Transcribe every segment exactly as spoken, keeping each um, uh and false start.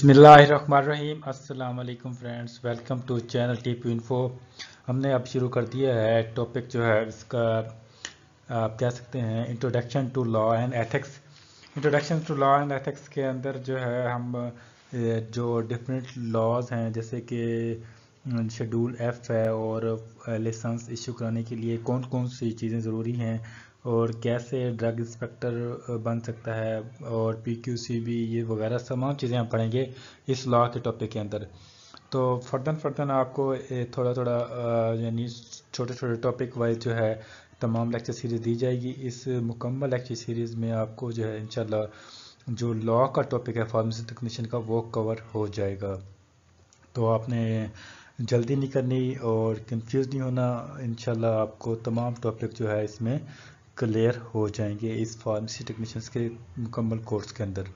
बिस्मिल्लाहिर्रहमानिर्रहीम। अस्सलाम वालेकुम friends, welcome to channel tip info. हमने अब शुरू कर दिया है टॉपिक जो है इसका आप कह सकते हैं introduction to law and ethics. Introduction to law and ethics के अंदर जो है हम जो डिफरेंट लॉज हैं जैसे कि शेड्यूल एफ है और लाइसेंस इशू कराने के लिए कौन कौन सी चीज़ें ज़रूरी हैं और कैसे ड्रग इंस्पेक्टर बन सकता है और पी क्यू सी बी ये वगैरह तमाम चीज़ें हम पढ़ेंगे इस लॉ के टॉपिक के अंदर। तो फर्दन फर्दन आपको थोड़ा थोड़ा यानी छोटे छोटे टॉपिक वाइज जो है तमाम लेक्चर सीरीज़ दी जाएगी। इस मुकम्मल लेक्चर सीरीज़ में आपको जो है इंशाल्लाह जो लॉ का टॉपिक है फार्मेसी टेक्नीशियन का वो कवर हो जाएगा। तो आपने जल्दी नहीं करनी और कंफ्यूज नहीं होना, इंशाल्लाह आपको तमाम टॉपिक जो है इसमें क्लियर हो जाएंगे इस फार्मेसी टेक्नीशियंस के मुकम्मल कोर्स के अंदर।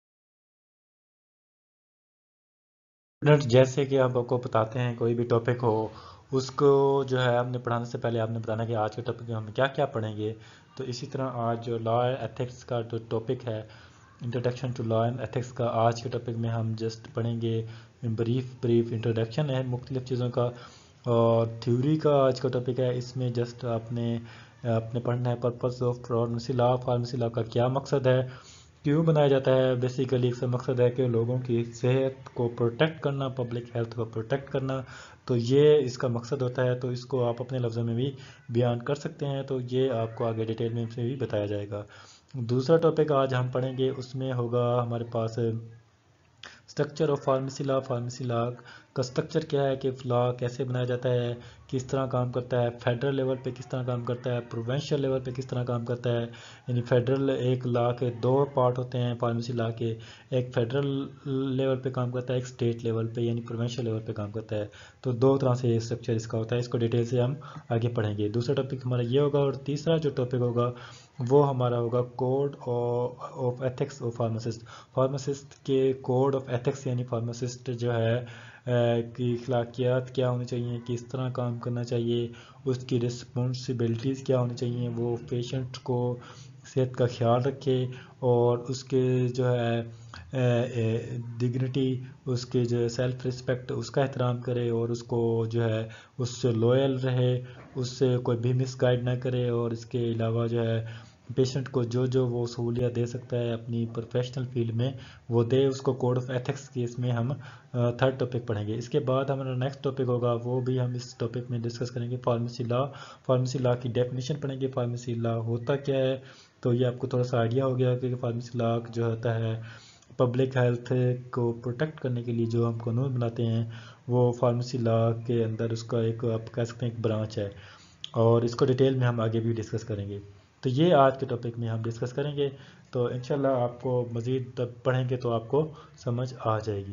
जैसे कि आप आपको बताते हैं कोई भी टॉपिक हो उसको जो है हमने पढ़ाने से पहले आपने बताना कि आज के टॉपिक में हम क्या क्या पढ़ेंगे। तो इसी तरह आज जो लॉ एथिक्स का जो टॉपिक है introduction to law and ethics का, आज के टॉपिक में हम जस्ट पढ़ेंगे ब्रीफ ब्रीफ इंट्रोडक्शन है मुख्तलिफ चीज़ों का और थ्योरी का आज का टॉपिक है। इसमें जस्ट आपने आपने पढ़ना है purpose of pharmacy law, pharmacy law का क्या मकसद है, क्यों बनाया जाता है। बेसिकली इसका मकसद है कि लोगों की सेहत को प्रोटेक्ट करना, पब्लिक हेल्थ को प्रोटेक्ट करना, तो ये इसका मकसद होता है। तो इसको आप अपने लफ्ज़ों में भी बयान कर सकते हैं, तो ये आपको आगे डिटेल में भी बताया जाएगा। दूसरा टॉपिक आज हम पढ़ेंगे उसमें होगा हमारे पास structure of pharmacy law. Pharmacy law का स्ट्रक्चर क्या है कि लॉ कैसे बनाया जाता है, किस तरह काम करता है, फेडरल लेवल पे किस तरह काम करता है, प्रोविंशियल लेवल पे किस तरह काम करता है। यानी फेडरल एक लॉ के दो पार्ट होते हैं फार्मेसी लॉ के, एक फेडरल लेवल पे काम करता है, एक स्टेट लेवल पे यानी प्रोविंशियल लेवल पे काम करता है। तो दो तरह से स्ट्रक्चर इसका होता है, इसको डिटेल से हम आगे पढ़ेंगे। दूसरा टॉपिक हमारा ये होगा और तीसरा जो टॉपिक होगा वो हमारा होगा code of ethics of pharmacist. Pharmacist के कोड ऑफ एथिक्स यानी फार्मासिस्ट जो है की अखलाकियात क्या होनी चाहिए, किस तरह काम करना चाहिए, उसकी रिस्पॉन्सिबिलिटीज़ क्या होनी चाहिए, वो पेशेंट को सेहत का ख्याल रखे और उसके जो है डिग्निटी, उसके जो है सेल्फ रिस्पेक्ट उसका एहतराम करे और उसको जो है उससे लॉयल रहे, उससे कोई भी मिसगाइड ना करे और इसके अलावा जो है पेशेंट को जो जो वो सहूलियत दे सकता है अपनी प्रोफेशनल फील्ड में वो दे, उसको कोड ऑफ एथिक्स के इसमें हम थर्ड टॉपिक पढ़ेंगे। इसके बाद हमारा नेक्स्ट टॉपिक होगा वो भी हम इस टॉपिक में डिस्कस करेंगे फार्मेसी लॉ। फार्मेसी लॉ की डेफिनेशन पढ़ेंगे, फार्मेसी लॉ होता क्या है। तो ये आपको थोड़ा सा आइडिया हो गया कि फार्मेसी लॉ जो होता है पब्लिक हेल्थ को प्रोटेक्ट करने के लिए जो हम कानून बनाते हैं वो फार्मेसी लॉ के अंदर उसका एक आप कह सकते हैं एक ब्रांच है और इसको डिटेल में हम आगे भी डिस्कस करेंगे। तो ये आज के टॉपिक में हम डिस्कस करेंगे। तो इंशाल्लाह आपको मज़ीद तब पढ़ेंगे तो आपको समझ आ जाएगी।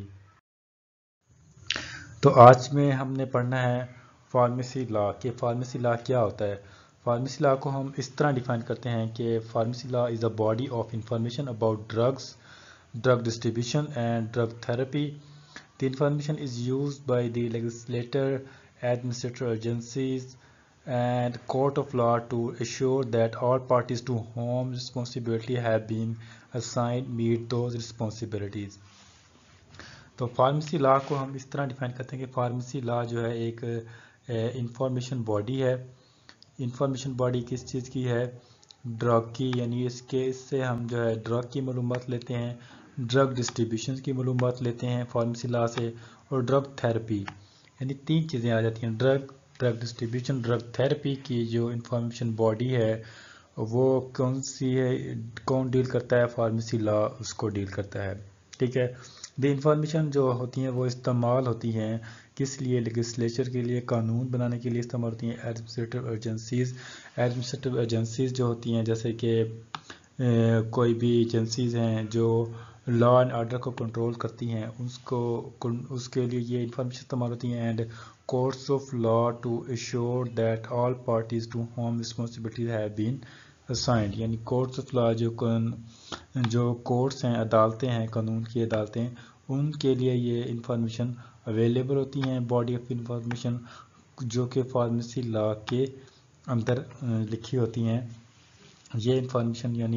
तो आज में हमने पढ़ना है फार्मेसी लॉ कि फार्मेसी लॉ क्या होता है। फार्मेसी लॉ को हम इस तरह डिफाइन करते हैं कि pharmacy law is a body of information about drugs, drug distribution and drug therapy. The information is used by the legislator, administrative agencies and court of law to assure that all parties to whom responsibility have been assigned meet those responsibilities. तो pharmacy law को हम इस तरह define करते हैं कि pharmacy law जो है एक इंफॉर्मेशन बॉडी है। इंफॉर्मेशन बॉडी किस चीज़ की है? ड्रग की, यानी इसके इससे हम जो है ड्रग की मालूमात लेते हैं, ड्रग डिस्ट्रीब्यूशन की मालूमात लेते हैं फार्मेसी लॉ से, और ड्रग थेरेपी यानी तीन चीज़ें आ जाती हैं। Drug drug distribution drug therapy की जो इंफॉर्मेशन बॉडी है वो कौन सी है, कौन डील करता है? फार्मेसी लॉ उसको डील करता है। ठीक है। द इंफॉर्मेशन जो होती हैं वो इस्तेमाल होती हैं किस लिए? लेजिस्लेचर के लिए, कानून बनाने के लिए इस्तेमाल होती हैं। एडमिनिस्ट्रेटिव एजेंसीज एडमिनिस्ट्रेटिव एजेंसीज जो होती हैं जैसे कि कोई भी एजेंसीज हैं जो लॉ एंड ऑर्डर को कंट्रोल करती हैं उसको उसके लिए ये इंफॉर्मेशन इस्तेमाल होती हैं। And courts of law to assure that all parties to whom responsibilities have been assigned, यानी कोर्ट्स ऑफ लॉ जो जो कोर्ट्स हैं, अदालतें हैं, कानून की अदालतें, उनके लिए ये इंफॉर्मेशन अवेलेबल होती हैं, बॉडी ऑफ इंफॉर्मेशन जो कि फार्मेसी लॉ के अंदर लिखी होती हैं। ये इंफॉर्मेशन यानी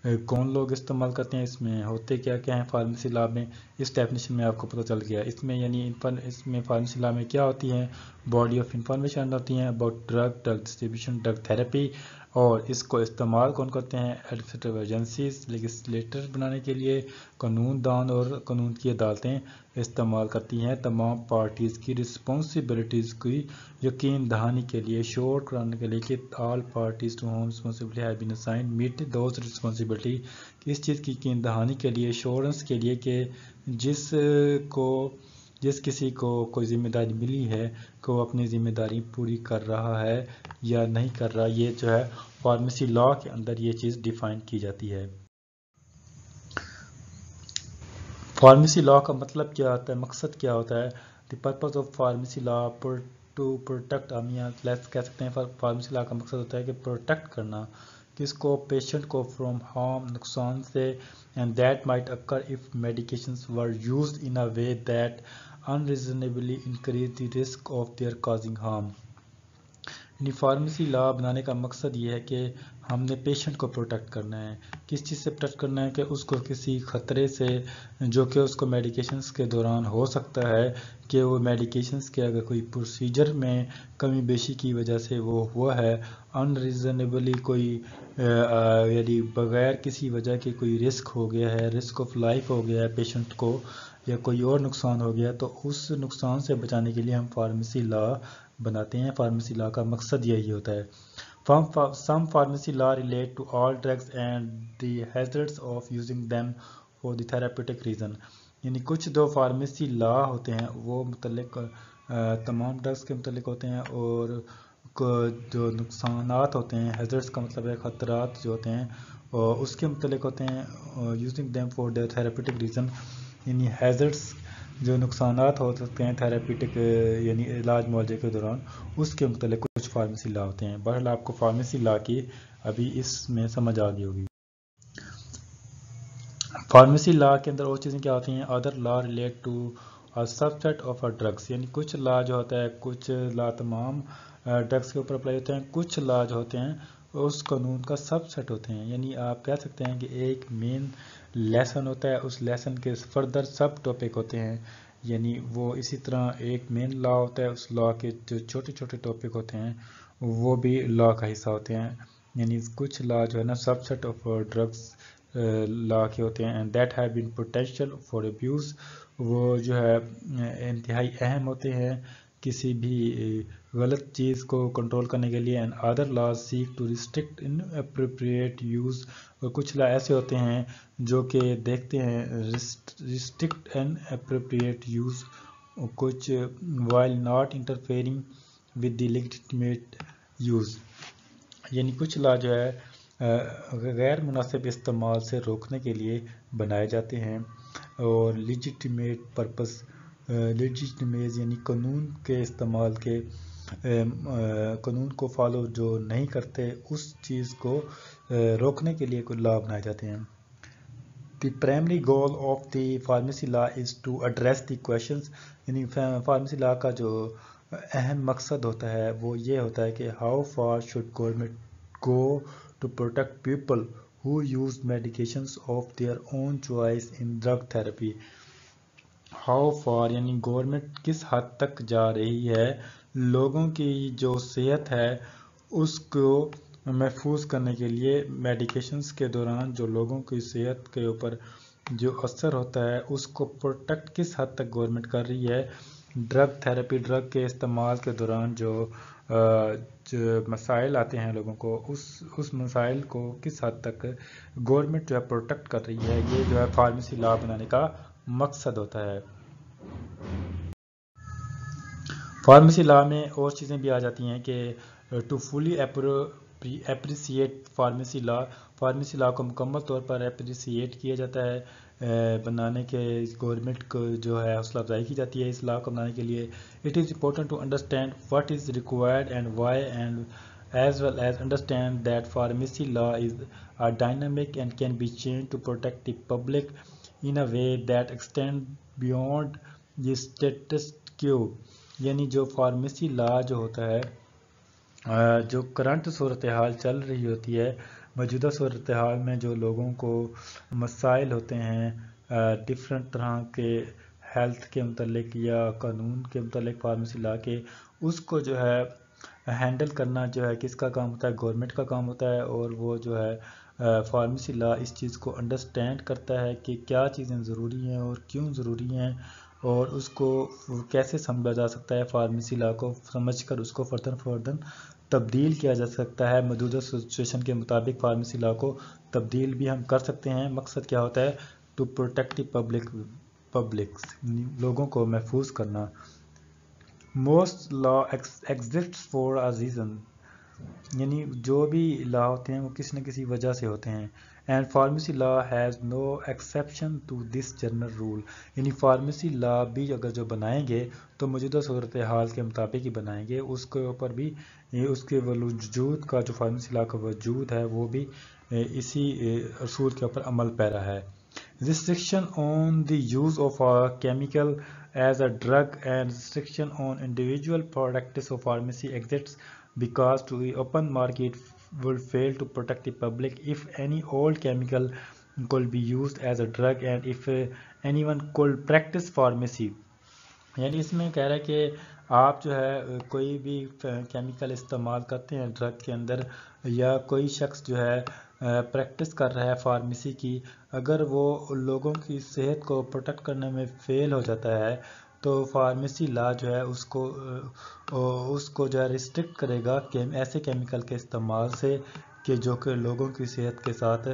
کون لوگ استعمال کرتے ہیں، اس میں ہوتے کیا کیا ہیں فارمیسی لا میں، اس ڈیفینیشن میں آپ کو پتہ چل گیا۔ اس میں یعنی اس میں فارمیسی لا میں کیا ہوتی ہیں، باڈی آف انفارمیشن ہوتی ہیں about drug drug distribution drug therapy, اور اس کو استعمال کون کرتے ہیں، ایڈمنسٹریٹو ایجنسیز لیجسلیٹر بنانے کے لیے قانون دان اور قانون کی عدالتیں استعمال کرتی ہیں تمام پارٹیز کی رسپانسبلٹیز کی یقین دہانی کے لیے، شور کرانے کے لیے کہ all parties to whom responsibility have been assigned meet those responsibility, اس چیز کی یقین دہانی کے لیے، ایشورنس کے لیے کہ جس کو جس کسی کو کوئی ذمہ داری ملی ہے کہ وہ اپنی ذمہ داری پوری کر رہا ہے یا نہیں کر رہا، یہ جو ہے فارمیسی لا کے اندر یہ چیز ڈیفائن کی جاتی ہے۔ فارمیسی لا کا مطلب کیا ہوتا ہے، مقصد کیا ہوتا ہے، the purpose of pharmacy law to protect, ہم یہاں کہہ سکتے ہیں فارمیسی لا کا مقصد ہوتا ہے کہ پروٹیکٹ کرنا کس کو، پیشنٹ کو فرام ہارم، نقصان سے، and that might occur if medications were used in a way that unreasonably increase the risk of their causing harm۔ یعنی فارمیسی لا بنانے کا مقصد یہ ہے کہ ہم نے پیشنٹ کو پروٹیکٹ کرنا ہے، کس چیز سے پروٹیکٹ کرنا ہے کہ اس کو کسی خطرے سے جو کہ اس کو میڈیکیشنز کے دوران ہو سکتا ہے کہ وہ میڈیکیشنز کے اگر کوئی پروسیجر میں کمی بیشی کی وجہ سے وہ ہوا ہے، انریزنیبلی کوئی یعنی بغیر کسی وجہ کے کوئی رسک ہو گیا ہے، رسک آف لائف ہو گیا ہے پیشنٹ کو، یا کوئی اور نقصان ہو گیا، تو اس نقصان سے بچانے کے لیے ہم فارمیسی لا بناتے ہیں۔ فارمیسی لا کا مقصد یہی ہوتا ہے۔ Some pharmacy law relate to all drugs and the hazards of using them for the therapeutic reason۔ یعنی کچھ دو فارمیسی لا ہوتے ہیں وہ متعلق تمام ڈرگز کے متعلق ہوتے ہیں، اور جو نقصانات ہوتے ہیں، ہیزرڈز کا مطلب ہے خطرات جو ہوتے ہیں، اور اس کے متعلق ہوتے ہیں using them for the therapeutic reason۔ یعنی ہیزرڈز جو نقصانات ہو سکتے ہیں تھراپیوٹک یعنی علاج معالجے کے دوران، اس کے متعلق کچھ فارمیسی لا ہوتے ہیں۔ بہرحال آپ کو فارمیسی لا کی ابھی اس میں سمجھ آ گئی ہوگی۔ فارمیسی لا کے اندر اور چیزیں کیا ہوتی ہیں، other law relate to a subset of a drugs، یعنی کچھ لا جو ہوتا ہے، کچھ لا تمام ڈرگس کے اوپر اپلائی ہوتے ہیں، کچھ لا جو ہوتے ہیں اس قانون کا سب سیٹ ہوتے ہیں۔ یعنی آپ کہہ سکتے ہیں کہ ایک مین لیسن ہوتا ہے، اس لیسن کے فردر سب ٹاپک ہوتے ہیں، یعنی وہ اسی طرح ایک مین لا ہوتا ہے، اس لا کے جو چھوٹے چھوٹے ٹاپک ہوتے ہیں وہ بھی لا کا حصہ ہوتے ہیں۔ یعنی کچھ لا جو ہے نا subset of drugs law کے ہوتے ہیں، and that have been potential for abuse, وہ جو ہے انتہائی اہم ہوتے ہیں کسی بھی غلط چیز کو کنٹرول کرنے کے لیے، and other laws seek to restrict inappropriate use, اور کچھ لا ایسے ہوتے ہیں جو کہ دیکھتے ہیں ریسٹرکٹ ان اپروپریٹ یوز، کچھ while not interfering with the legitimate use, یعنی کچھ لا جو ہے غیر مناسب استعمال سے روکنے کے لیے بنائے جاتے ہیں، اور لیجٹمیٹ پرپس، لیجٹمیز یعنی قانون کے استعمال کے قانون کو فالو جو نہیں کرتے اس چیز کو روکنے کے لیے کوئی لا بنائے جاتے ہیں۔ The primary goal of the pharmacy law is to address the questions, یعنی فارمیسی لا کا جو اہم مقصد ہوتا ہے وہ یہ ہوتا ہے کہ how far should government go to protect people who use medications of their own choice in drug therapy۔ how far یعنی گورنمنٹ کس حد تک جا رہی ہے لوگوں کی جو صحت ہے اس کو محفوظ کرنے کے لیے، میڈیکیشنز کے دوران جو لوگوں کی صحت کے اوپر جو اثر ہوتا ہے اس کو پروٹیکٹ کس حد تک گورنمنٹ کر رہی ہے، ڈرگ تھراپی، ڈرگ کے استعمال کے دوران جو جو مسائل آتے ہیں لوگوں کو، اس اس مسائل کو کس حد تک گورنمنٹ جو ہے پروٹیکٹ کر رہی ہے، یہ جو ہے فارمیسی لا بنانے کا مقصد ہوتا ہے۔ فارمیسی لا میں اور چیزیں بھی آ جاتی ہیں کہ to fully appreciate pharmacy law, pharmacy law کو مکمل طور پر اپریسیٹ کیا جاتا ہے، بنانے کے گورنمنٹ کو جو ہے حوصلہ افزائی کی جاتی ہے اس لا کو بنانے کے لیے۔ It is important to understand what is required and why, and as well as understand that pharmacy law is a dynamic and can be changed to protect the public in a way that extend beyond the status quo۔ یعنی جو pharmacy law جو ہوتا ہے، جو current صورتحال چل رہی ہوتی ہے موجودہ صورتحال میں جو لوگوں کو مسائل ہوتے ہیں ڈفرینٹ طرح کے ہیلتھ کے متعلق یا قانون کے متعلق فارمیسی لا کے، اس کو جو ہے ہینڈل کرنا جو ہے کس کا کام ہوتا ہے؟ گورنمنٹ کا کام ہوتا ہے، اور وہ جو ہے فارمیسی لا اس چیز کو انڈرسٹینڈ کرتا ہے کہ کیا چیزیں ضروری ہیں اور کیوں ضروری ہیں، اور اس کو کیسے سمجھا جا سکتا ہے، فارمیسی لا کو سمجھ کر اس کو فردن فردن تبدیل کیا جا سکتا ہے۔ موجودہ سچویشن کے مطابق فارمیسی لا کو تبدیل بھی ہم کر سکتے ہیں۔ مقصد کیا ہوتا ہے؟ ٹو پروٹیکٹ پبلک پبلکس لوگوں کو محفوظ کرنا۔ Most law exists for a reason, یعنی جو بھی لا ہوتے ہیں وہ کسی نہ کسی وجہ سے ہوتے ہیں۔ And pharmacy law has no exception to this general rule, یعنی فارمیسی لا بھی اگر جو بنائیں گے تو موجودہ صورتحال کے مطابق ہی بنائیں گے، اس کے اوپر بھی اس کے وجود کا جو فارمیسی لا کا وجود ہے وہ بھی اسی اصول کے اوپر عمل پیرا ہے۔ Restriction on the use of a chemical as a drug and restriction on individual practice of pharmacy exists because to the open market will fail to protect the public if any old chemical could be used as a drug and if uh, anyone could practice pharmacy۔ یعنی اس میں کہہ رہا ہے کہ آپ جو ہے کوئی بھی کیمیکل استعمال کرتے ہیں ڈرگ کے اندر، یا کوئی شخص جو ہے پریکٹس کر رہا ہے فارمیسی کی، اگر وہ لوگوں کی صحت کو پروٹیکٹ کرنے میں فیل ہو جاتا ہے تو فارمیسی لا جو ہے اس کو اس کو جو ہے ریسٹرکٹ کرے گا کہ ایسے کیمیکل کے استعمال سے کہ جو کہ لوگوں کی صحت کے ساتھ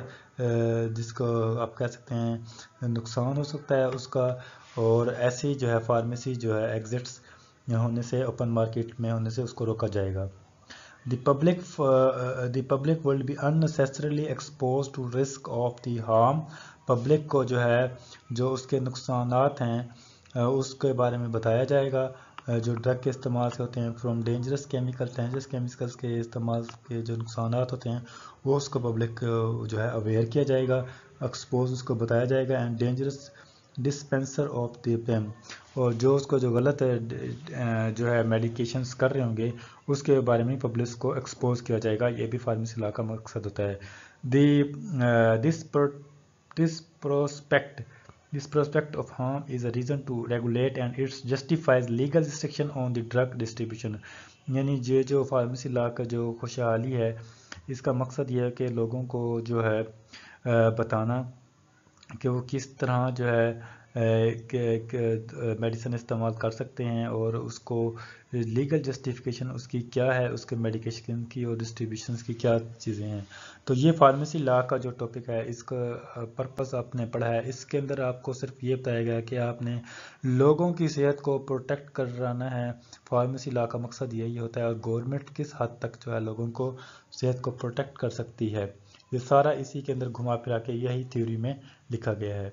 جس کو آپ کہہ سکتے ہیں نقصان ہو سکتا ہے اس کا، اور ایسی جو ہے فارمیسی جو ہے ایگزٹس ہونے سے، اوپن مارکیٹ میں ہونے سے اس کو روکا جائے گا۔ The public uh, the public will be unnecessarily exposed to risk of the harm۔ Public کو جو ہے جو اس کے نقصانات ہیں اس کے بارے میں بتایا جائے گا جو ڈرگ کے استعمال سے ہوتے ہیں، from dangerous chemical dangerous chemicals کے استعمال کے جو نقصانات ہوتے ہیں وہ اس کو پبلک جو ہے اویئر کیا جائے گا، ایکسپوز اس کو بتایا جائے گا۔ And dangerous dispenser of the پیم، اور جو اس کو جو غلط جو ہے میڈیکیشنز کر رہے ہوں گے اس کے بارے میں پبلک کو ایکسپوز کیا جائے گا۔ یہ بھی فارمیسی لا کا مقصد ہوتا ہے۔ The this this prospect This prospect of harm is a reason to regulate and it justifies legal restriction on the drug distribution۔ یعنی یہ جو فارمیسی لا کا جو خوشحالی ہے اس کا مقصد یہ ہے کہ لوگوں کو جو ہے بتانا کہ وہ کس طرح جو ہے میڈیسن استعمال کر سکتے ہیں، اور اس کو لیگل جسٹیفیکیشن اس کی کیا ہے، اس کے میڈیکیشن کی اور ڈسٹریبیوشنز کی کیا چیزیں ہیں۔ تو یہ فارمیسی لا کا جو ٹاپک ہے اس کا پرپس آپ نے پڑھا ہے، اس کے اندر آپ کو صرف یہ بتایا گیا کہ آپ نے لوگوں کی صحت کو پروٹیکٹ کرانا ہے۔ فارمیسی لا کا مقصد یہی ہوتا ہے، اور گورنمنٹ کس حد تک جو ہے لوگوں کو صحت کو پروٹیکٹ کر سکتی ہے، یہ سارا اسی کے اندر گھما پھرا کے یہی تھیوری میں لکھا گیا ہے۔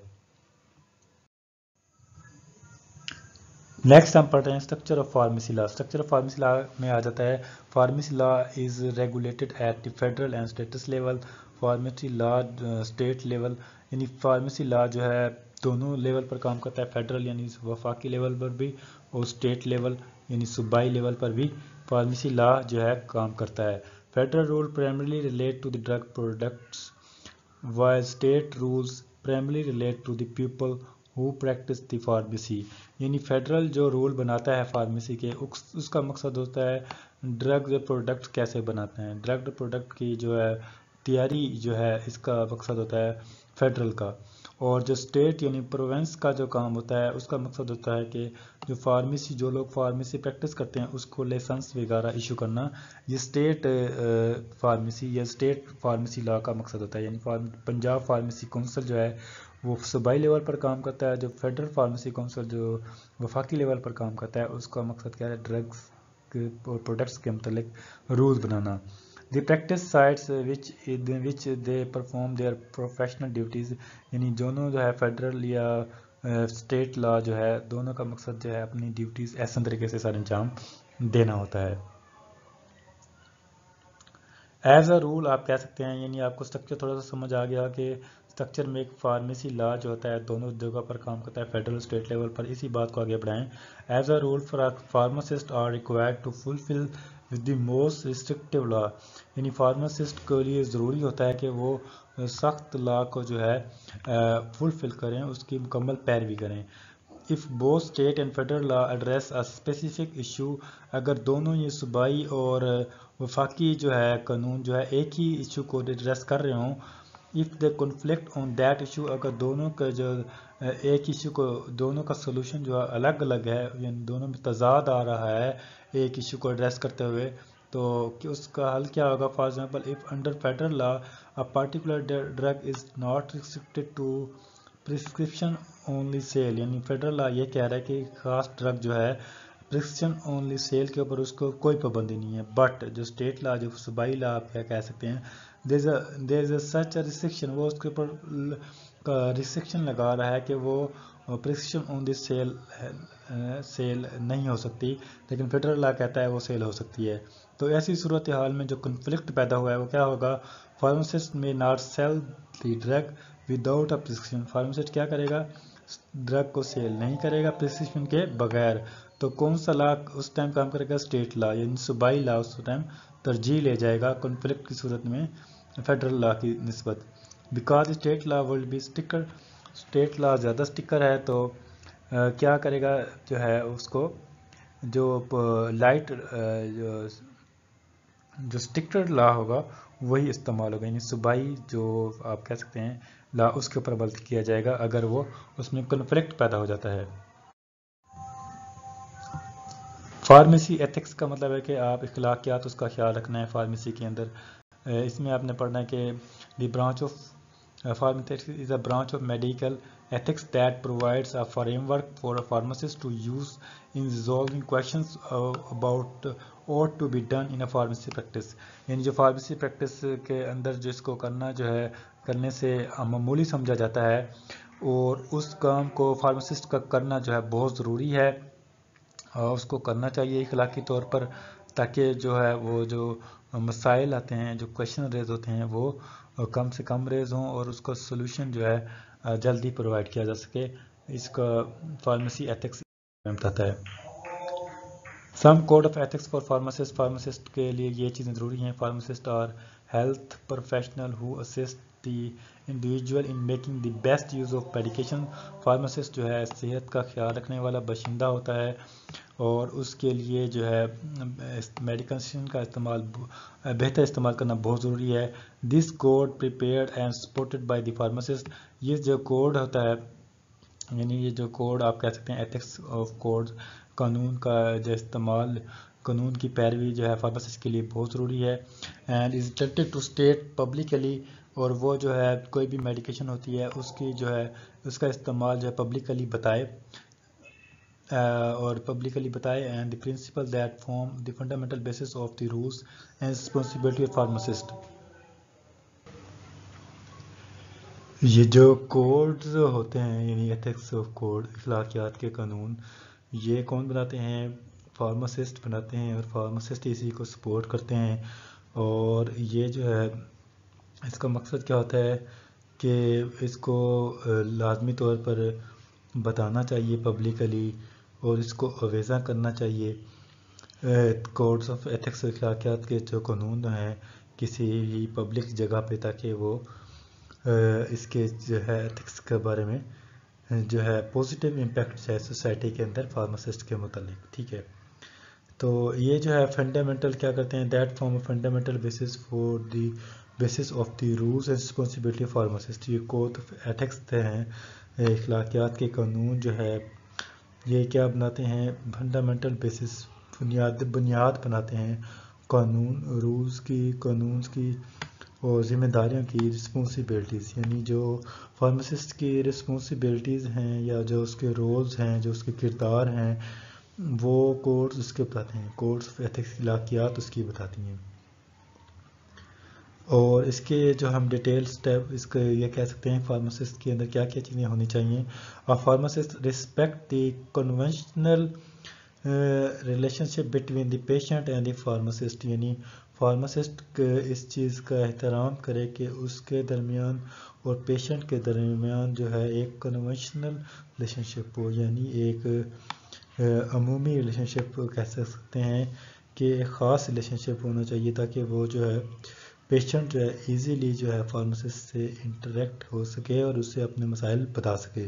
نیکسٹ ہم پڑھتے ہیں structure of pharmacy law. Structure of pharmacy law میں آ جاتا ہے pharmacy law is regulated at the federal and states level. Pharmacy law state level, یعنی فارمیسی لا جو ہے دونوں لیول پر کام کرتا ہے، فیڈرل یعنی وفاقی لیول پر بھی اور اسٹیٹ لیول یعنی صوبائی لیول پر بھی فارمیسی لا جو ہے کام کرتا ہے۔ Federal rule primarily relate to the drug products while state rules primarily relate to the people who practice the pharmacy۔ یعنی فیڈرل جو رول بناتا ہے فارمیسی کے اس کا مقصد ہوتا ہے ڈرگ پروڈکٹ کیسے بناتے ہیں، ڈرگ پروڈکٹ کی جو ہے تیاری جو ہے اس کا مقصد ہوتا ہے فیڈرل کا، اور جو اسٹیٹ یعنی پروونس کا جو کام ہوتا ہے اس کا مقصد ہوتا ہے کہ جو فارمیسی جو لوگ فارمیسی پریکٹس کرتے ہیں اس کو لائسنس وغیرہ ایشو کرنا، یہ اسٹیٹ فارمیسی یا اسٹیٹ فارمیسی لا کا مقصد ہوتا ہے۔ یعنی پنجاب فارمیسی کونسل جو ہے وہ صوبائی لیول پر کام کرتا ہے، جو فیڈرل فارمیسی کونسل جو وفاقی لیول پر کام کرتا ہے اس کا مقصد کیا ہے ڈرگس اور پروڈکٹس کے متعلق رول بنانا۔ The practice sites which which they perform their professional duties, یعنی دونوں جو ہے فیڈرل یا اسٹیٹ لا جو ہے دونوں کا مقصد جو ہے اپنی ڈیوٹیز احسن طریقے سے سر انجام دینا ہوتا ہے۔ ایز اے رول آپ کہہ سکتے ہیں، یعنی آپ کو اسٹرکچر تھوڑا سا سمجھ آ گیا کہ اسٹرکچر میں ایک فارمیسی لا جو ہوتا ہے دونوں جگہ پر کام کرتا ہے، فیڈرل اسٹیٹ لیول پر، اسی بات کو آگے بڑھائیں۔ As a rule pharmacist are required to fulfil with the most restrictive law. یعنی فارماسسٹ کے لیے ضروری ہوتا ہے کہ وہ سخت لا کو جو ہے فلفل کریں، اس کی مکمل پیروی کریں. If both state and federal law address a specific issue، اگر دونوں یہ صوبائی اور وفاقی جو ہے قانون جو ہے ایک ہی ایشو کو ایڈریس کر رہے ہوں، if they conflict on that issue، اگر دونوں کا جو ایک ایشو کو دونوں کا سولوشن جو ہے الگ الگ ہے، یعنی دونوں میں تضاد آ رہا ہے ایک ایشو کو ایڈریس کرتے ہوئے، تو کہ اس کا حل کیا ہوگا. For example if under federal law a particular drug is not restricted to prescription only sale, یعنی فیڈرل لا یہ کہہ رہا ہے کہ خاص ڈرگ جو ہے پرسکرپشن اونلی سیل کے اوپر اس کو کوئی پابندی نہیں ہے. بٹ جو اسٹیٹ لا جو صوبائی لا آپ کیا کہہ سکتے ہیں، دیر از اے سچ اے ریسٹرکشن، وہ اس کے اوپر ریسٹرکشن لگا رہا ہے کہ وہ پرسکرپشن اونلی سیل سیل نہیں ہو سکتی، لیکن فیڈرل لا کہتا ہے وہ سیل ہو سکتی ہے. تو ایسی صورتحال میں جو کنفلکٹ پیدا ہوا ہے وہ کیا ہوگا، pharmacist may not sell the drug without a prescription, pharmacist کیا کرے گا، ڈرگ کو سیل نہیں کرے گا پرسکرپشن کے بغیر. تو کون سا لا اس ٹائم کام کرے گا، اسٹیٹ لا، یعنی صوبائی لا اس ٹائم ترجیح لے جائے گا کنفلکٹ کی صورت میں فیڈرل لا کی نسبت. Because state law will be stricter, state law زیادہ اسٹکر ہے، تو کیا کرے گا جو ہے اس کو جو لائٹ جو جو اسٹکر لا ہوگا وہی استعمال ہوگا، یعنی صوبائی جو آپ کہہ سکتے ہیں لا اس کے اوپر عمل کیا جائے گا اگر وہ اس میں کنفلکٹ پیدا ہو جاتا ہے. فارمیسی ایتھکس کا مطلب ہے کہ آپ اخلاقیات اس کا خیال رکھنا ہے فارمیسی کے اندر. اس میں آپ نے پڑھنا ہے کہ the branch of pharmacy is a branch of medical ethics that provides a framework for a pharmacist to use in resolving questions about ought to be done in a pharmacy practice. یعنی جو pharmacy practice کے اندر جس کو کرنا جو ہے کرنے سے معمولی سمجھا جاتا ہے، اور اس کام کو فارماسسٹ کا کرنا جو ہے بہت ضروری ہے، اور اس کو کرنا چاہیے اخلاقی طور پر، تاکہ جو ہے وہ جو مسائل آتے ہیں جو کویشچن ریز ہوتے ہیں وہ کم سے کم ریز ہوں اور اس کا سولوشن جو ہے جلدی پرووائڈ کیا جا سکے. اس کا فارمیسی ایتھکس بتاتا ہے. Some code of ethics for pharmacist, pharmacist کے لیے یہ چیزیں ضروری ہیں. Pharmacist are health professional who assist the individual in making the best use of medication. Pharmacist جو ہے صحت کا خیال رکھنے والا باشندہ ہوتا ہے اور اس کے لیے جو ہے میڈیکیشن کا استعمال بہتر استعمال کرنا بہت ضروری ہے. This code prepared and supported by the pharmacist, یہ جو کوڈ ہوتا ہے یعنی یہ جو کوڈ آپ کہہ سکتے ہیں ایتھکس آف کوڈ، قانون کا جو استعمال قانون کی پیروی جو ہے فارماسسٹ کے لیے بہت ضروری ہے. And is intended to state publicly, اور وہ جو ہے کوئی بھی میڈیکیشن ہوتی ہے اس کی جو ہے اس کا استعمال جو ہے پبلکلی بتائے اور پبلکلی بتائے. And the principle that form the fundamental basis of the rules and responsibility of pharmacist. یہ جو کوڈز ہوتے ہیں یعنی ایتھکس آف کوڈ، اخلاقیات کے قانون، یہ کون بناتے ہیں، فارماسسٹ بناتے ہیں، اور فارماسسٹ اسی کو سپورٹ کرتے ہیں. اور یہ جو ہے اس کا مقصد کیا ہوتا ہے کہ اس کو لازمی طور پر بتانا چاہیے پبلکلی اور اس کو اویزا کرنا چاہیے. کوڈز آف ایتھکس اخلاقیات کے جو قانون ہیں کسی بھی پبلک جگہ پہ، تاکہ وہ اس کے جو ہے ایتھکس کے بارے میں جو ہے پوزیٹیو امپیکٹ ہے سوسائٹی کے اندر فارماسسٹ کے متعلق. ٹھیک ہے، تو یہ جو ہے فنڈامنٹل کیا کرتے ہیں، that form fundamental basis for the basis of the rules and responsibility of pharmacist. یہ کوڈ آف ایتھکس ہیں اخلاقیات کے قانون جو ہے یہ کیا بناتے ہیں، فنڈامنٹل بیسس بنیاد بنیاد بناتے ہیں قانون رولز کی، قانون کی اور ذمہ داریوں کی، رسپانسبلٹیز، یعنی جو فارماسسٹ کی رسپانسبلٹیز ہیں یا جو اس کے رولز ہیں جو اس کے کردار ہیں وہ کوڈز اس کے بتاتے ہیں. کوڈز آف ایتھکس اخلاقیات اس کی بتاتی ہیں. اور اس کے جو ہم ڈیٹیل سٹیپ اس کے یہ کہہ سکتے ہیں فارماسسٹ کے اندر کیا کیا چیزیں ہونی چاہیے. اور pharmacist respect the conventional relationship between the patient and the pharmacist, یعنی فارماسسٹ اس چیز کا احترام کرے کہ اس کے درمیان اور پیشنٹ کے درمیان جو ہے ایک کنونشنل ریلیشن شپ ہو، یعنی ایک عمومی ریلیشن شپ کہہ سکتے ہیں کہ ایک خاص ریلیشن شپ ہونا چاہیے تاکہ وہ جو ہے پیشنٹ جو ہے ایزیلی جو ہے فارماسسٹ سے انٹریکٹ ہو سکے اور اسے اپنے مسائل بتا سکے.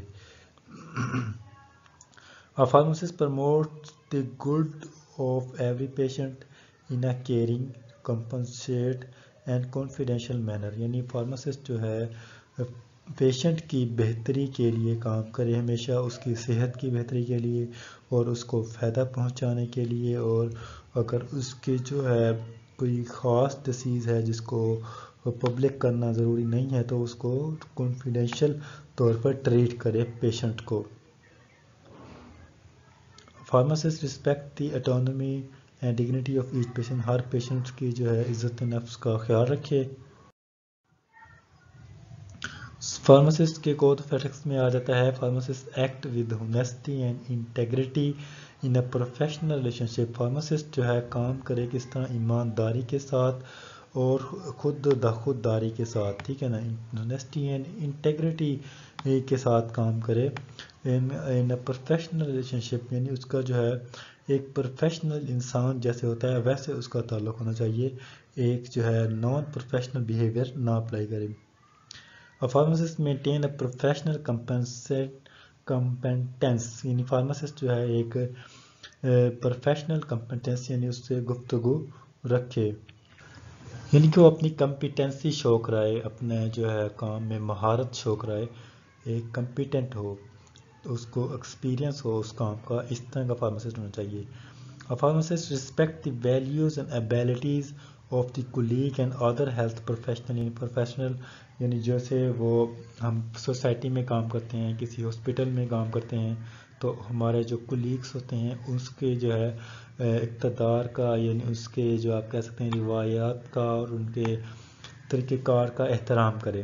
A pharmacist promotes the good of every patient in a caring, compassionate and confidential manner. یعنی فارماسسٹ جو ہے پیشنٹ کی بہتری کے لیے کام کرے، ہمیشہ اس کی صحت کی بہتری کے لیے اور اس کو فائدہ پہنچانے کے لیے، اور اگر اس کے جو ہے کوئی خاص ڈیسیز ہے جس کو پبلک کرنا ضروری نہیں ہے تو اس کو کانفیڈینشیل طور پر ٹریٹ کرے پیشنٹ کو. Pharmacist respect the autonomy and dignity of each patient. ہر پیشنٹ کی جو ہے عزت نفس کا خیال رکھے. فارماسسٹ کے کوڈ آف ایتھکس میں آ جاتا ہے pharmacist act with honesty and integrity in a professional relationship. Pharmacist جو ہے کام کرے کس طرح، ایمانداری کے ساتھ اور خود خود داری کے ساتھ، ٹھیک ہے نا، ہونیسٹی اینڈ انٹیگریٹی کے ساتھ کام کرے ان اے پروفیشنل ریلیشن شپ. یعنی اس کا جو ہے ایک پروفیشنل انسان جیسے ہوتا ہے ویسے اس کا تعلق ہونا چاہیے، ایک جو ہے نان پروفیشنل بیہیویئر نہ اپلائی کرے. A pharmacist maintain a professional competence. یعنی فارماسسٹ جو ہے ایک پروفیشنل کمپیٹنس یعنی اس سے گفتگو رکھے، یعنی کہ وہ اپنی کمپیٹنسی شو کرائے، اپنے جو ہے کام میں مہارت شو کرائے، ایک کمپیٹنٹ ہو، اس کو ایکسپیرینس ہو اس کام کا، اس طرح کا فارماسسٹ ہونا چاہیے. A pharmacist respect the values and abilities of the colleague and other health professional. یعنی پروفیشنل یعنی جیسے وہ ہم سوسائٹی میں کام کرتے ہیں، کسی ہاسپٹل میں کام کرتے ہیں، تو ہمارے جو کولیگس ہوتے ہیں اس کے جو ہے اقتدار کا، یعنی اس کے جو آپ کہہ سکتے ہیں روایات کا اور ان کے طریقہ کار کا احترام کرے.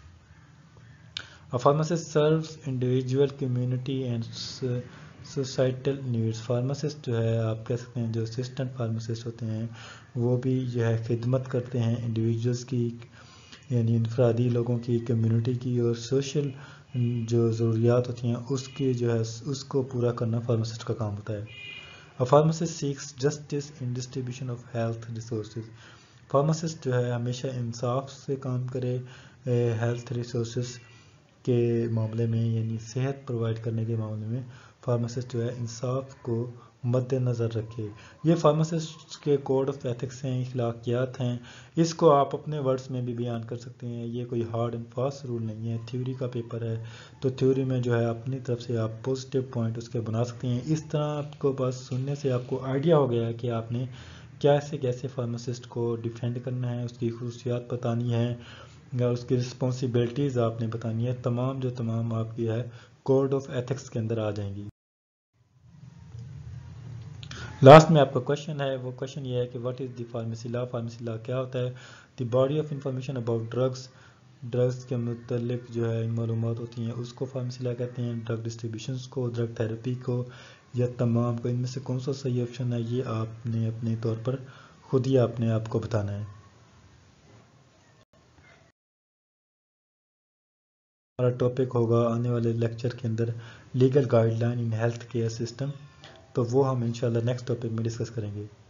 A pharmacist serves individual community and societal needs. Pharmacist جو ہے آپ کہہ سکتے ہیں جو اسسٹنٹ فارماسسٹ ہوتے ہیں وہ بھی جو ہے خدمت کرتے ہیں انڈیویجولس کی، یعنی انفرادی لوگوں کی، کمیونٹی کی، اور سوشل جو ضروریات ہوتی ہیں اس کی جو ہے اس کو پورا کرنا فارماسسٹ کا کام ہوتا ہے. A pharmacist seeks justice in distribution of health resources. Pharmacist جو ہے ہمیشہ انصاف سے کام کرے ہیلتھ ریسورسز کے معاملے میں، یعنی صحت پرووائڈ کرنے کے معاملے میں فارماسسٹ جو ہے انصاف کو مد نظر رکھے. یہ فارماسسٹ کے کوڈ آف ایتھکس ہیں، اخلاقیات ہیں. اس کو آپ اپنے ورڈز میں بھی بیان کر سکتے ہیں، یہ کوئی ہارڈ اینڈ فاسٹ رول نہیں ہے. تھیوری کا پیپر ہے تو تھیوری میں جو ہے اپنی طرف سے آپ پازیٹیو پوائنٹ اس کے بنا سکتے ہیں. اس طرح آپ کو بس سننے سے آپ کو آئیڈیا ہو گیا ہے کہ آپ نے کیسے کیسے فارماسسٹ کو ڈیفینڈ کرنا ہے، اس کی خصوصیات بتانی ہے یا اس کی رسپانسبلٹیز آپ نے بتانی ہے. تمام جو تمام آپ کی ہے کوڈ آف ایتھکس کے اندر آ جائیں گی. لاسٹ میں آپ کا کوشچن ہے، وہ کوشچن یہ ہے کہ what is the pharmacy law. Pharmacy law کیا ہوتا ہے؟ The body of information about drugs. Drugs کے متعلق جو ہے معلومات ہوتی ہیں اس کو فارمیسی لا کہتے ہیں. ڈرگ ڈسٹریبیوشنس کو، ڈرگ تھراپی کو، یا تمام کو، ان میں سے کون سا صحیح آپشن ہے یہ آپ نے اپنے طور پر خود ہی اپنے آپ کو بتانا ہے. ہمارا ٹاپک ہوگا آنے والے لیکچر کے اندر legal guideline in health care system, تو وہ ہم انشاءاللہ نیکسٹ ٹاپک میں ڈسکس کریں گے.